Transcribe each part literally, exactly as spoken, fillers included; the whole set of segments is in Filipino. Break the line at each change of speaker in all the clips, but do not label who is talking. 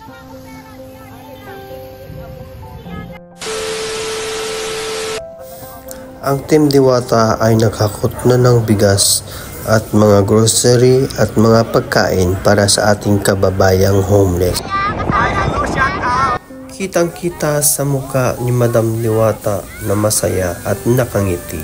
Ang Team Diwata ay naghakot na ng bigas at mga grocery at mga pagkain para sa ating kababayang homeless. Kitang-kita sa muka ni Madam Diwata na masaya at nakangiti.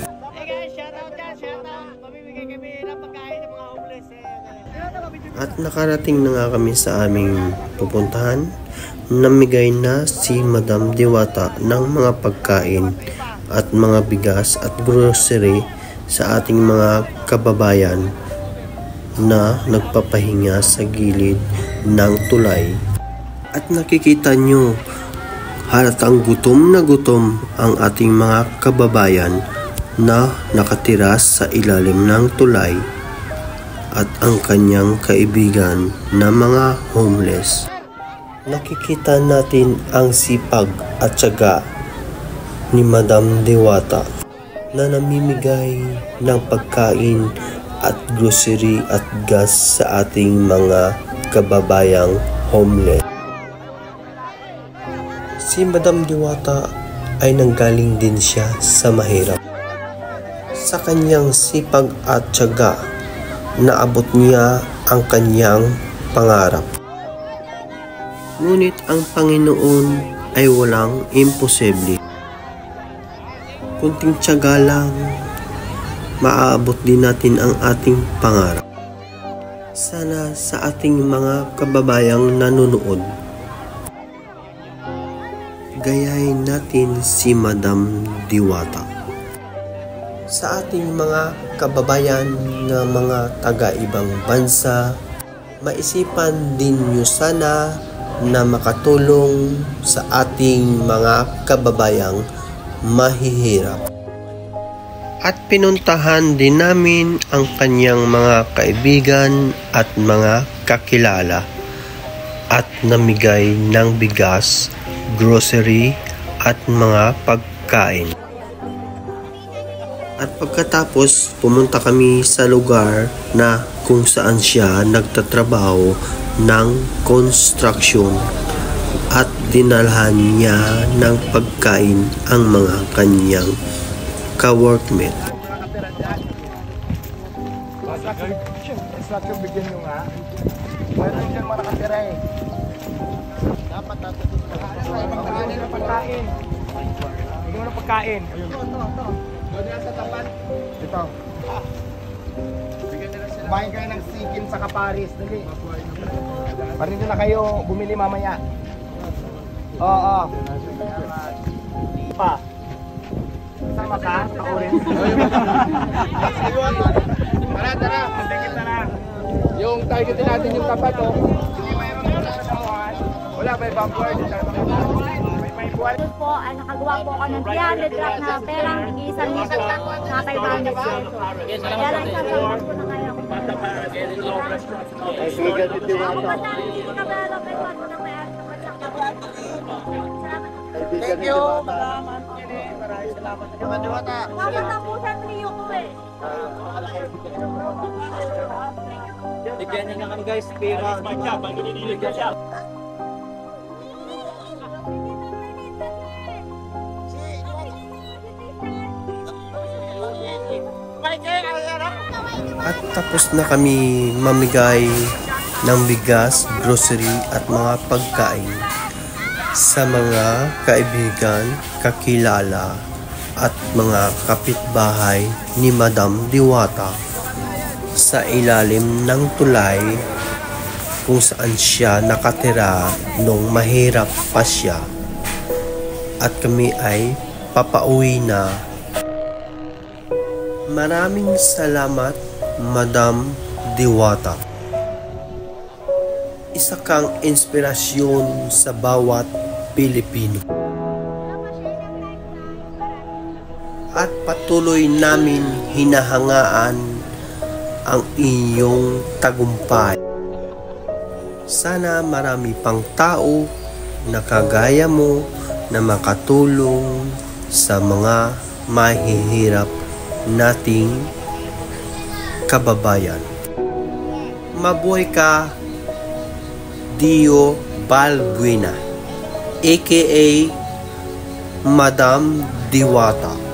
At nakarating na nga kami sa aming pupuntahan. Namigay na si Madam Diwata ng mga pagkain at mga bigas at grocery sa ating mga kababayan na nagpapahinga sa gilid ng tulay. At nakikita nyo, halatang gutom na gutom ang ating mga kababayan na nakatira sa ilalim ng tulay at ang kanyang kaibigan na mga homeless. Nakikita natin ang sipag at tiyaga ni Madam Diwata na namimigay ng pagkain at grocery at gas sa ating mga kababayang homeless. Si Madam Diwata ay nanggaling din siya sa mahirap. Sa kanyang sipag at tiyaga, naabot niya ang kanyang pangarap. Ngunit ang Panginoon ay walang imposible. Kunting tiyaga lang, maaabot din natin ang ating pangarap. Sana sa ating mga kababayang nanonood, gayahin natin si Madam Diwata. Sa ating mga kababayan na mga taga-ibang bansa, maisipan din nyo sana na makatulong sa ating mga kababayang mahihirap. At pinuntahan din namin ang kanyang mga kaibigan at mga kakilala at namigay ng bigas, grocery at mga pagkain. At pagkatapos, pumunta kami sa lugar na kung saan siya nagtatrabaho ng construction at dinalhan niya ng pagkain ang mga kanyang ka-workmate.
Pagkain. Doon yan sa tapat. Dito. Kumain kayo ng sikin sa Kaparis. Dali. Parito na kayo bumili mamaya. Oo. Pa. Sama ka? Ako rin. Tara, tara. Tingin na lang. Yung targetin natin yung tapat, oh. Wala ba yung bumper?
Po, ay nakagawa po ako ng three hundred drop na perang isang libo na five hundred pesos. Kaya lang sasagot ko na kaya ako.
Ay, sige, Diwata. Thank you. Salamat. Maraming salamat. Diwata.
Mapatapusan niyo ko eh.
Bigyan niyo na kami guys. Pira. Bigyan siya.
At tapos na kami mamigay ng bigas, grocery at mga pagkain sa mga kaibigan, kakilala at mga kapitbahay ni Madam Diwata sa ilalim ng tulay kung saan siya nakatira nung mahirap pa siya. At kami ay papauwi na. Maraming salamat, Madam Diwata. Isa kang inspirasyon sa bawat Pilipino. At patuloy namin hinahangaan ang inyong tagumpay. Sana marami pang tao na kagaya mo na makatulong sa mga mahihirap nating kababayan. Mabuhay ka, Dio Balbuena, aka Madam Diwata.